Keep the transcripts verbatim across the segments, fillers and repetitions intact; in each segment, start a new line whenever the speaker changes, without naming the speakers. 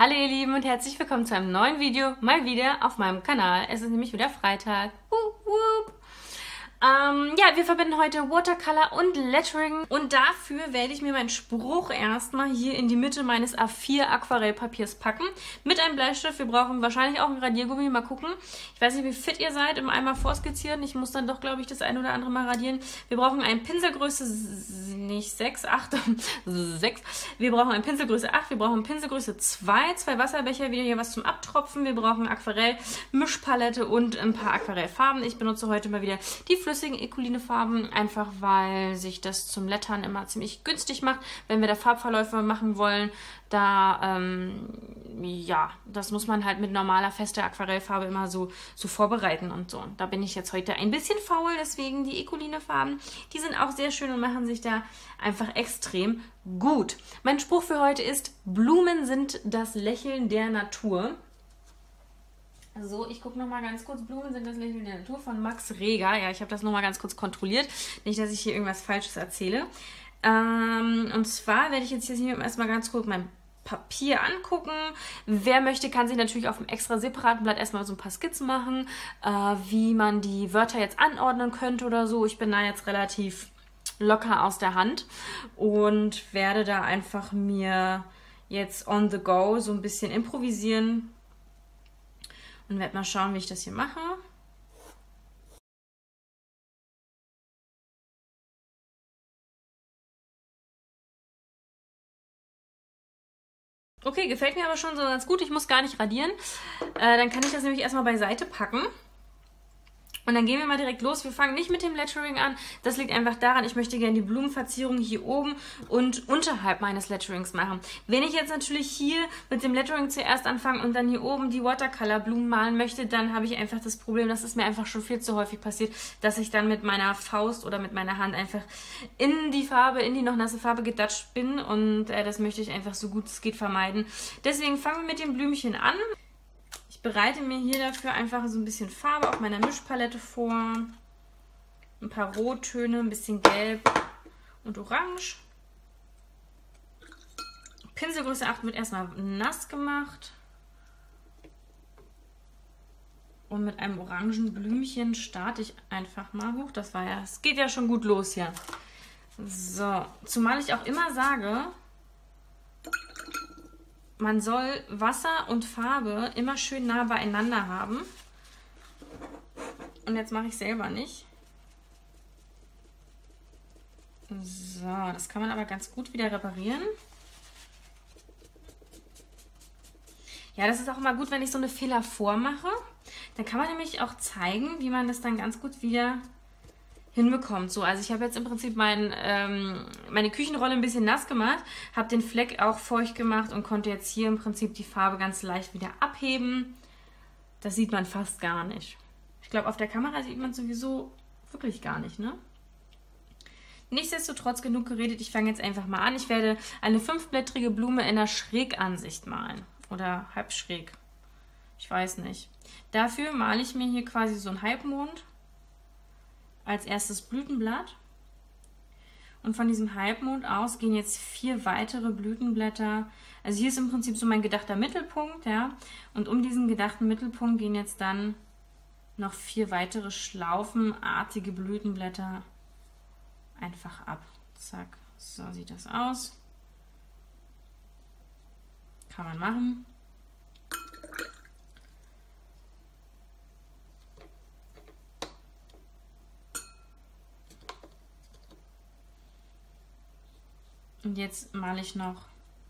Hallo ihr Lieben und herzlich willkommen zu einem neuen Video, mal wieder auf meinem Kanal. Es ist nämlich wieder Freitag. Wup, wup. Ähm, ja, wir verbinden heute Watercolor und Lettering und dafür werde ich mir meinen Spruch erstmal hier in die Mitte meines A vier Aquarellpapiers packen. Mit einem Bleistift. Wir brauchen wahrscheinlich auch ein Radiergummi. Mal gucken. Ich weiß nicht, wie fit ihr seid im einmal vorskizzieren. Ich muss dann doch, glaube ich, das ein oder andere mal radieren. Wir brauchen eine Pinselgröße, nicht sechs, acht, sechs. Wir brauchen eine Pinselgröße acht. Wir brauchen Pinselgröße zwei, zwei Wasserbecher, wieder hier was zum Abtropfen. Wir brauchen Aquarell, Mischpalette und ein paar Aquarellfarben. Ich benutze heute mal wieder die flüssigen Ecoline-Farben, einfach weil sich das zum Lettern immer ziemlich günstig macht, wenn wir da Farbverläufe machen wollen. Da, ähm, ja, das muss man halt mit normaler, fester Aquarellfarbe immer so, so vorbereiten und so. Da bin ich jetzt heute ein bisschen faul, deswegen die Ecoline-Farben, die sind auch sehr schön und machen sich da einfach extrem gut. Mein Spruch für heute ist: Blumen sind das Lächeln der Natur. So, ich gucke nochmal ganz kurz. Blumen sind das Lächeln der Natur von Max Reger. Ja, ich habe das nochmal ganz kurz kontrolliert. Nicht, dass ich hier irgendwas Falsches erzähle. Ähm, und zwar werde ich jetzt hier erstmal ganz kurz mein Papier angucken. Wer möchte, kann sich natürlich auf einem extra separaten Blatt erstmal so ein paar Skizzen machen, äh, wie man die Wörter jetzt anordnen könnte oder so. Ich bin da jetzt relativ locker aus der Hand und werde da einfach mir jetzt on the go so ein bisschen improvisieren. Und werde mal schauen, wie ich das hier mache. Okay, gefällt mir aber schon so ganz gut. Ich muss gar nicht radieren. Äh, dann kann ich das nämlich erstmal beiseite packen. Und dann gehen wir mal direkt los. Wir fangen nicht mit dem Lettering an. Das liegt einfach daran, ich möchte gerne die Blumenverzierung hier oben und unterhalb meines Letterings machen. Wenn ich jetzt natürlich hier mit dem Lettering zuerst anfange und dann hier oben die Watercolor-Blumen malen möchte, dann habe ich einfach das Problem, das ist mir einfach schon viel zu häufig passiert, dass ich dann mit meiner Faust oder mit meiner Hand einfach in die Farbe, in die noch nasse Farbe gedatscht bin. Und äh, das möchte ich einfach so gut es geht vermeiden. Deswegen fangen wir mit dem Blümchen an. Ich bereite mir hier dafür einfach so ein bisschen Farbe auf meiner Mischpalette vor. Ein paar Rottöne, ein bisschen Gelb und Orange. Pinselgröße acht wird erstmal nass gemacht. Und mit einem orangen Blümchen starte ich einfach mal hoch. Das war ja, es geht ja schon gut los hier. So, zumal ich auch immer sage, man soll Wasser und Farbe immer schön nah beieinander haben. Und jetzt mache ich selber nicht. So, das kann man aber ganz gut wieder reparieren. Ja, das ist auch immer gut, wenn ich so eine Fehler vormache. Dann kann man nämlich auch zeigen, wie man das dann ganz gut wieder hinbekommt. So, also ich habe jetzt im Prinzip mein, ähm, meine Küchenrolle ein bisschen nass gemacht, habe den Fleck auch feucht gemacht und konnte jetzt hier im Prinzip die Farbe ganz leicht wieder abheben. Das sieht man fast gar nicht. Ich glaube, auf der Kamera sieht man sowieso wirklich gar nicht, ne? Nichtsdestotrotz genug geredet, ich fange jetzt einfach mal an. Ich werde eine fünfblättrige Blume in der Schrägansicht malen. Oder halb schräg. Ich weiß nicht. Dafür male ich mir hier quasi so einen Halbmond als erstes Blütenblatt. Und von diesem Halbmond aus gehen jetzt vier weitere Blütenblätter. Also hier ist im Prinzip so mein gedachter Mittelpunkt, ja. Und um diesen gedachten Mittelpunkt gehen jetzt dann noch vier weitere schlaufenartige Blütenblätter einfach ab. Zack, so sieht das aus. Kann man machen. Und jetzt male ich noch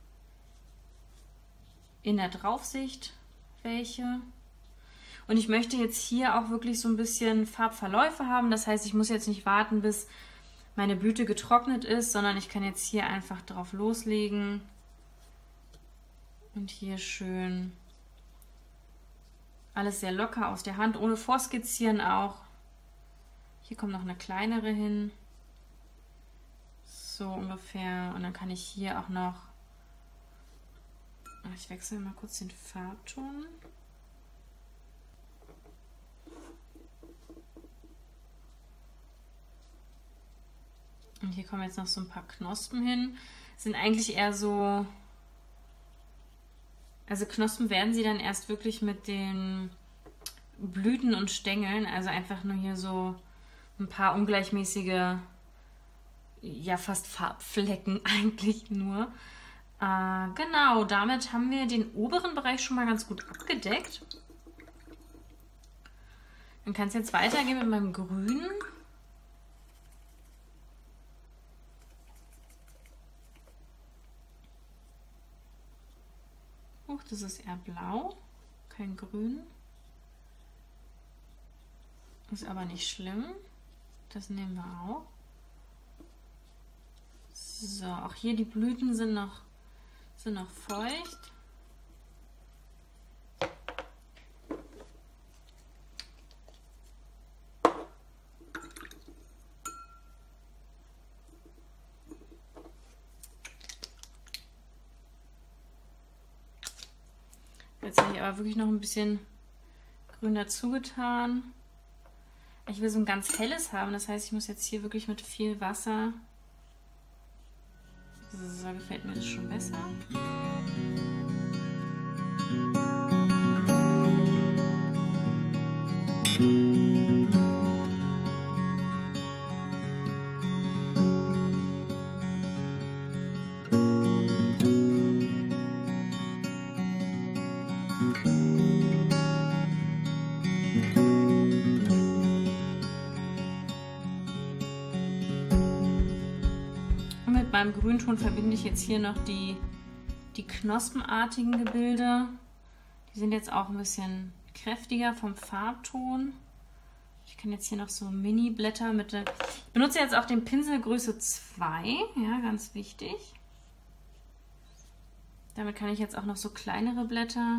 in der Draufsicht welche. Und ich möchte jetzt hier auch wirklich so ein bisschen Farbverläufe haben. Das heißt, ich muss jetzt nicht warten, bis meine Blüte getrocknet ist, sondern ich kann jetzt hier einfach drauf loslegen. Und hier schön alles sehr locker aus der Hand, ohne Vorskizzieren auch. Hier kommt noch eine kleinere hin. So ungefähr. Und dann kann ich hier auch noch... Ich wechsle mal kurz den Farbton. Und hier kommen jetzt noch so ein paar Knospen hin. Sind eigentlich eher so Also Knospen werden sie dann erst wirklich mit den Blüten und Stängeln, also einfach nur hier so ein paar ungleichmäßige, ja fast Farbflecken eigentlich nur. Äh, genau, damit haben wir den oberen Bereich schon mal ganz gut abgedeckt. Dann kann es jetzt weitergehen mit meinem Grün. Oh, das ist eher blau, kein Grün. Ist aber nicht schlimm. Das nehmen wir auch. So, auch hier die Blüten sind noch, sind noch feucht. Jetzt habe ich aber wirklich noch ein bisschen Grün dazu getan. Ich will so ein ganz helles haben, das heißt, ich muss jetzt hier wirklich mit viel Wasser. So gefällt mir das schon besser. Beim Grünton verbinde ich jetzt hier noch die, die knospenartigen Gebilde. Die sind jetzt auch ein bisschen kräftiger vom Farbton. Ich kann jetzt hier noch so Mini-Blätter mit der... Ich benutze jetzt auch den Pinsel Größe zwei, ja, ganz wichtig. Damit kann ich jetzt auch noch so kleinere Blätter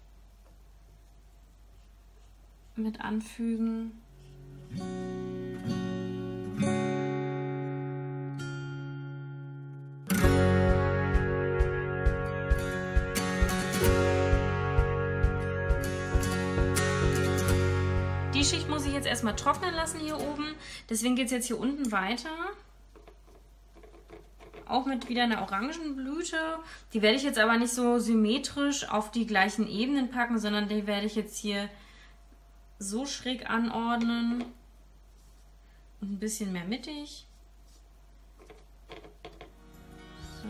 mit anfügen. Die Schicht muss ich jetzt erstmal trocknen lassen hier oben. Deswegen geht es jetzt hier unten weiter. Auch mit wieder einer Orangenblüte. Die werde ich jetzt aber nicht so symmetrisch auf die gleichen Ebenen packen, sondern die werde ich jetzt hier so schräg anordnen. Und ein bisschen mehr mittig. So.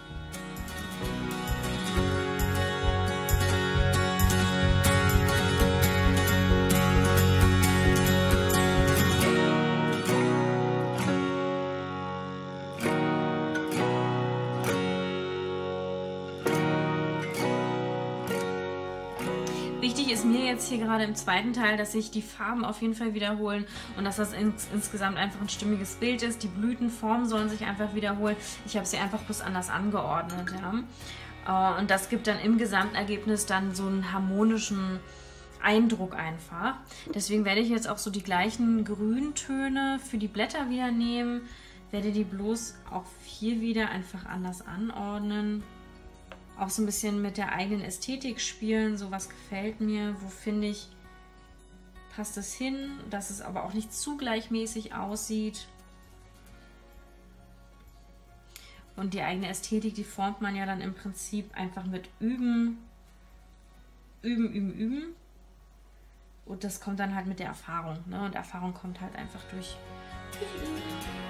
Wichtig ist mir jetzt hier gerade im zweiten Teil, dass sich die Farben auf jeden Fall wiederholen und dass das ins, insgesamt einfach ein stimmiges Bild ist. Die Blütenformen sollen sich einfach wiederholen. Ich habe sie einfach bloß anders angeordnet. Ja. Und das gibt dann im Gesamtergebnis dann so einen harmonischen Eindruck einfach. Deswegen werde ich jetzt auch so die gleichen Grüntöne für die Blätter wieder nehmen. Werde die bloß auch hier wieder einfach anders anordnen. Auch so ein bisschen mit der eigenen Ästhetik spielen, so was gefällt mir, wo finde ich, passt es hin, dass es aber auch nicht zu gleichmäßig aussieht. Und die eigene Ästhetik, die formt man ja dann im Prinzip einfach mit Üben, Üben, Üben, Üben. Und das kommt dann halt mit der Erfahrung, ne? Und Erfahrung kommt halt einfach durch, durch Üben.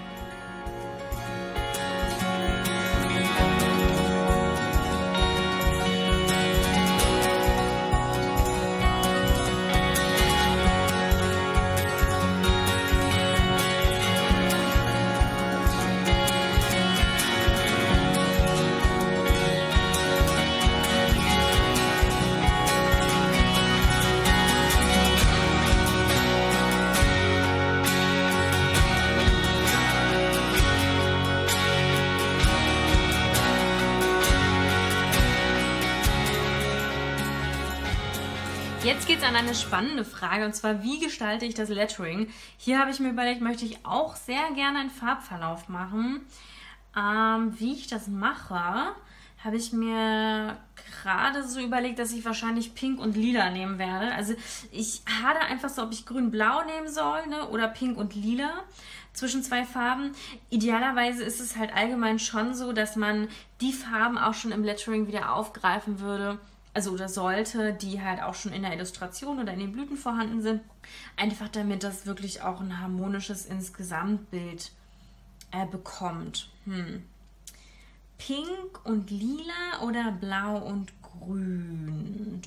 Jetzt geht es an eine spannende Frage, und zwar, wie gestalte ich das Lettering? Hier habe ich mir überlegt, möchte ich auch sehr gerne einen Farbverlauf machen. Ähm, wie ich das mache, habe ich mir gerade so überlegt, dass ich wahrscheinlich Pink und Lila nehmen werde. Also ich hadere einfach so, ob ich Grün-Blau nehmen soll, ne, oder Pink und Lila zwischen zwei Farben. Idealerweise ist es halt allgemein schon so, dass man die Farben auch schon im Lettering wieder aufgreifen würde, also oder sollte, die halt auch schon in der Illustration oder in den Blüten vorhanden sind. Einfach damit das wirklich auch ein harmonisches Insgesamtbild äh, bekommt. Hm. Pink und lila oder blau und grün?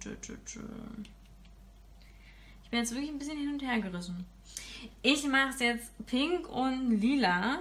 Ich bin jetzt wirklich ein bisschen hin und her gerissen. Ich mache es jetzt pink und lila.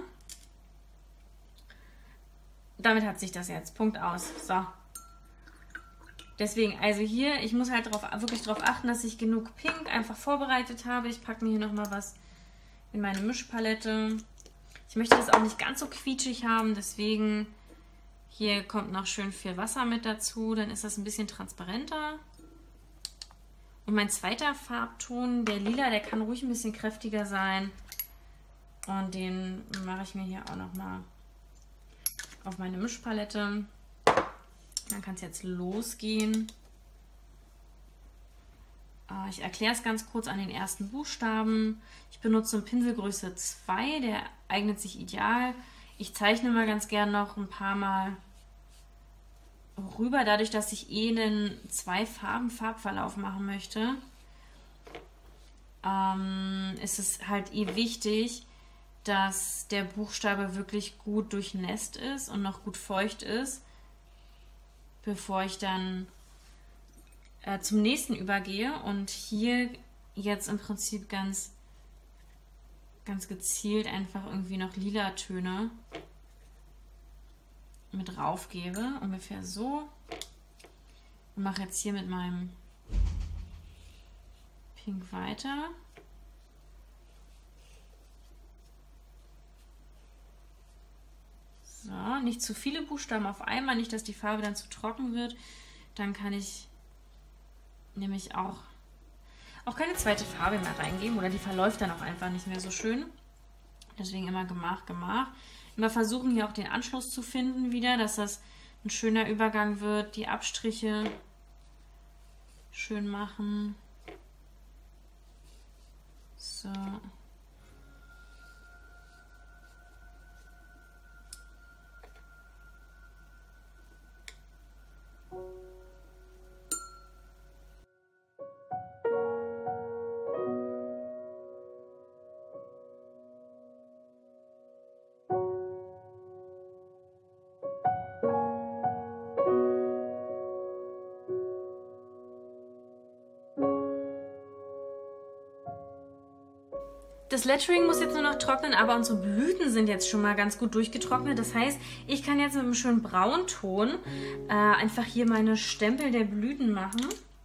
Damit hat sich das jetzt. Punkt aus. So. Deswegen, also hier, ich muss halt drauf, wirklich darauf achten, dass ich genug Pink einfach vorbereitet habe. Ich packe mir hier nochmal was in meine Mischpalette. Ich möchte das auch nicht ganz so quietschig haben, deswegen hier kommt noch schön viel Wasser mit dazu. Dann ist das ein bisschen transparenter. Und mein zweiter Farbton, der lila, der kann ruhig ein bisschen kräftiger sein. Und den mache ich mir hier auch nochmal auf meine Mischpalette. Dann kann es jetzt losgehen. Ich erkläre es ganz kurz an den ersten Buchstaben. Ich benutze eine Pinselgröße zwei, der eignet sich ideal. Ich zeichne mal ganz gern noch ein paar Mal rüber, dadurch, dass ich eh einen zwei Farben Farbverlauf machen möchte. Ähm, ist es halt eh wichtig, dass der Buchstabe wirklich gut durchnässt ist und noch gut feucht ist, bevor ich dann äh, zum nächsten übergehe und hier jetzt im Prinzip ganz, ganz gezielt einfach irgendwie noch lila Töne mit raufgebe, ungefähr so. Und mache jetzt hier mit meinem Pink weiter. So, nicht zu viele Buchstaben auf einmal, nicht, dass die Farbe dann zu trocken wird. Dann kann ich nämlich auch, auch keine zweite Farbe mehr reingeben oder die verläuft dann auch einfach nicht mehr so schön. Deswegen immer Gemach, Gemach. Immer versuchen hier auch den Anschluss zu finden wieder, dass das ein schöner Übergang wird. Die Abstriche schön machen. So. Das Lettering muss jetzt nur noch trocknen, aber unsere Blüten sind jetzt schon mal ganz gut durchgetrocknet. Das heißt, ich kann jetzt mit einem schönen Braunton äh, einfach hier meine Stempel der Blüten machen.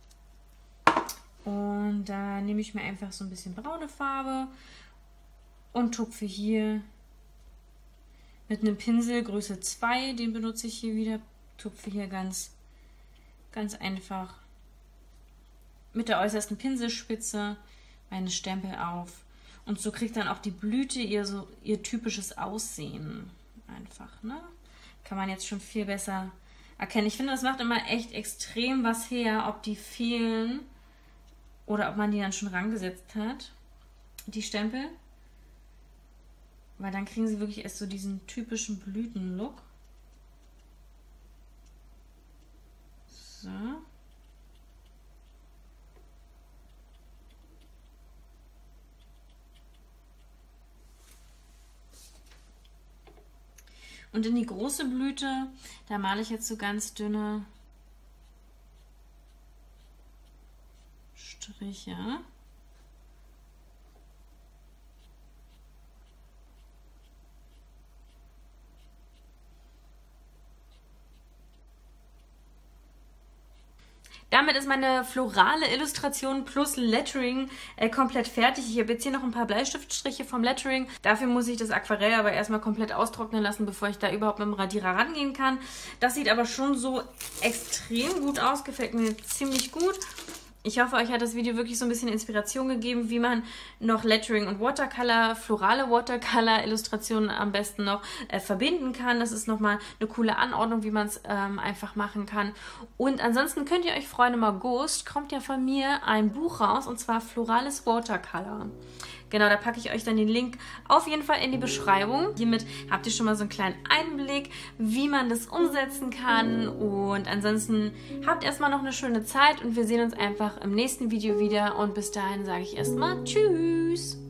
Und da nehme ich mir einfach so ein bisschen braune Farbe und tupfe hier mit einem Pinsel Größe zwei, den benutze ich hier wieder, tupfe hier ganz, ganz einfach mit der äußersten Pinselspitze meine Stempel auf. Und so kriegt dann auch die Blüte ihr, so, ihr typisches Aussehen. Einfach, ne? Kann man jetzt schon viel besser erkennen. Ich finde, das macht immer echt extrem was her, ob die fehlen oder ob man die dann schon rangesetzt hat, die Stempel. Weil dann kriegen sie wirklich erst so diesen typischen Blütenlook. So. Und in die große Blüte, da male ich jetzt so ganz dünne Striche. Damit ist meine florale Illustration plus Lettering äh, komplett fertig. Ich habe jetzt hier noch ein paar Bleistiftstriche vom Lettering. Dafür muss ich das Aquarell aber erstmal komplett austrocknen lassen, bevor ich da überhaupt mit dem Radierer rangehen kann. Das sieht aber schon so extrem gut aus, gefällt mir ziemlich gut. Ich hoffe, euch hat das Video wirklich so ein bisschen Inspiration gegeben, wie man noch Lettering und Watercolor, florale Watercolor-Illustrationen am besten noch äh, verbinden kann. Das ist nochmal eine coole Anordnung, wie man es ähm, einfach machen kann. Und ansonsten könnt ihr euch freuen, im August kommt ja von mir ein Buch raus, und zwar Florales Watercolor. Genau, da packe ich euch dann den Link auf jeden Fall in die Beschreibung. Hiermit habt ihr schon mal so einen kleinen Einblick, wie man das umsetzen kann. Und ansonsten habt erstmal noch eine schöne Zeit und wir sehen uns einfach im nächsten Video wieder. Und bis dahin sage ich erstmal Tschüss!